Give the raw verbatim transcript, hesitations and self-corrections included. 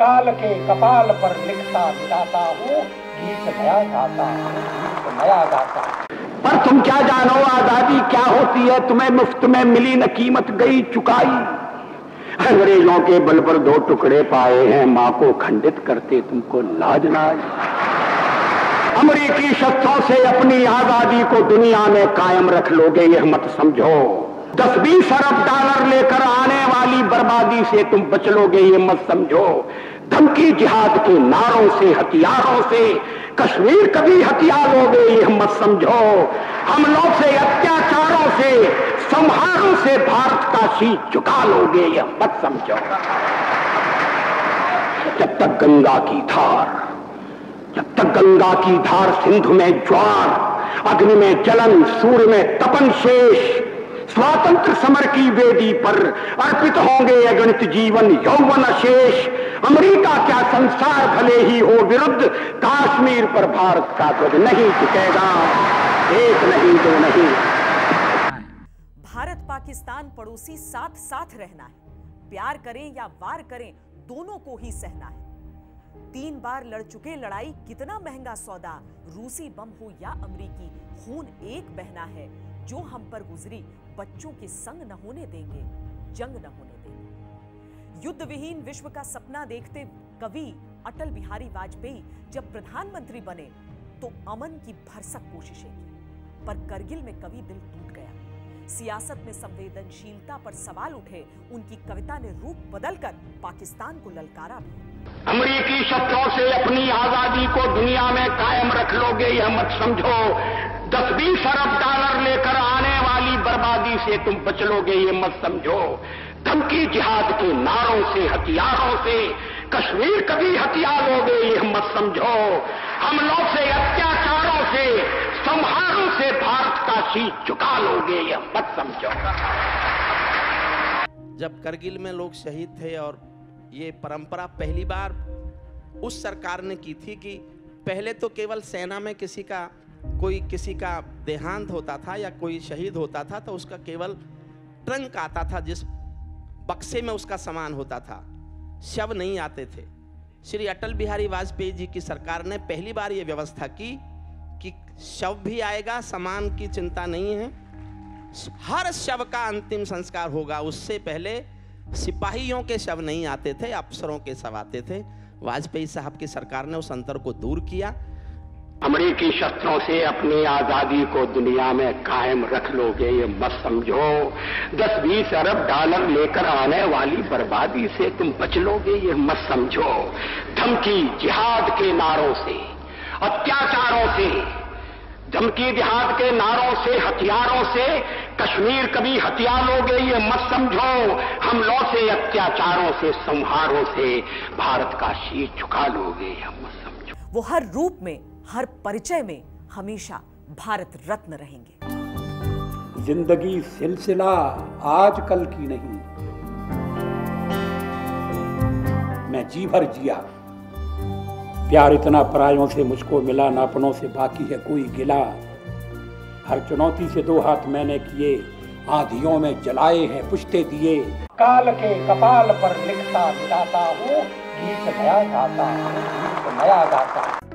काल के कपाल पर लिखता मिटाता हूँ, गीत नया गाता हूँ, गीत नया गाता हूँ। पर तुम क्या जानो आजादी क्या होती है, तुम्हें मुफ्त में मिली न कीमत गई चुकाई। अंग्रेजों के बल पर दो टुकड़े पाए हैं, मां को खंडित करते तुमको लाज ना आई। अमेरिकी शस्त्रों से अपनी आजादी को दुनिया में कायम रख लोगे यह मत समझो। दस बीस अरब डॉलर लेकर आने वाली बर्बादी से तुम बच लोगे ये मत समझो। धमकी जिहाद के नारों से हथियारों से कश्मीर कभी हथियार लोगे यह मत समझो। हमलों से अत्याचारों से संहारों से भारत का शीश झुका लोगे यह मत समझो। जब तक गंगा की धार जब तक गंगा की धार सिंधु में ज्वार, अग्नि में जलन, सूर्य में तपन शेष, स्वातंत्र समर की वेदी पर अर्पित होंगे अगणित जीवन यौवन शेष। अमेरिका क्या संसार भले ही हो विरुद्ध, कश्मीर पर भारत का ध्वज नहीं झुकेगा। एक नहीं दो नहीं। भारत पाकिस्तान पड़ोसी साथ साथ रहना है, प्यार करें या वार करें दोनों को ही सहना है। तीन बार लड़ चुके लड़ाई कितना महंगा सौदा, रूसी बम हो या अमेरिकी खून एक बहना है। जो हम पर गुजरी बच्चों के संग न होने देंगे, जंग न होने देंगे। युद्ध विहीन विश्व का सपना देखते कवि अटल बिहारी वाजपेयी जब प्रधानमंत्री बने तो अमन की भरसक कोशिशें की, पर करगिल में कवि दिल टूट गया। सियासत में संवेदनशीलता पर सवाल उठे, उनकी कविता ने रूप बदलकर पाकिस्तान को ललकारा भी। अमेरिकी शस्त्रों से अपनी आजादी को दुनिया में कायम रख लोगे यह मत समझो। दस बीस अरब डॉलर लेकर आने वाली बर्बादी से तुम बच लोगे ये मत समझो। धमकी जिहाद के नारों से हथियारों से कश्मीर कभी हथियार लोगे यह मत समझो। हमलों से अत्याचारों से संहारों से भारत का शीश झुका लोगे यह मत समझो। जब करगिल में लोग शहीद थे और ये परंपरा पहली बार उस सरकार ने की थी कि पहले तो केवल सेना में किसी का कोई किसी का देहांत होता था या कोई शहीद होता था तो उसका केवल ट्रंक आता था, जिस बक्से में उसका सामान होता था, शव नहीं आते थे। श्री अटल बिहारी वाजपेयी जी की सरकार ने पहली बार ये व्यवस्था की कि शव भी आएगा, सामान की चिंता नहीं है, हर शव का अंतिम संस्कार होगा। उससे पहले सिपाहियों के शव नहीं आते थे, अफसरों के शव आते थे। वाजपेयी साहब की सरकार ने उस अंतर को दूर किया। अमेरिकी शस्त्रों से अपनी आजादी को दुनिया में कायम रख लोगे ये मत समझो। दस बीस अरब डॉलर लेकर आने वाली बर्बादी से तुम बच लोगे ये मत समझो। धमकी जिहाद के नारों से अत्याचारों से धमकी जिहाद के नारों से हथियारों से कश्मीर कभी हथियार लोगे ये मत समझो। हमलों से अत्याचारों से संहारों से भारत का शीश झुका लोगे ये मत समझो। वो हर रूप में हर परिचय में हमेशा भारत रत्न रहेंगे। जिंदगी सिलसिला आज कल की नहीं, मैं जी भर जिया। प्यार इतना परायों से मुझको मिला, ना अपनों से बाकी है कोई गिला। हर चुनौती से दो हाथ मैंने किए, आंधियों में जलाए हैं पुश्ते दिए। काल के कपाल पर लिखता मिटाता हूँ, गीत नया गाता हूँ, गीत नया गाता हूँ।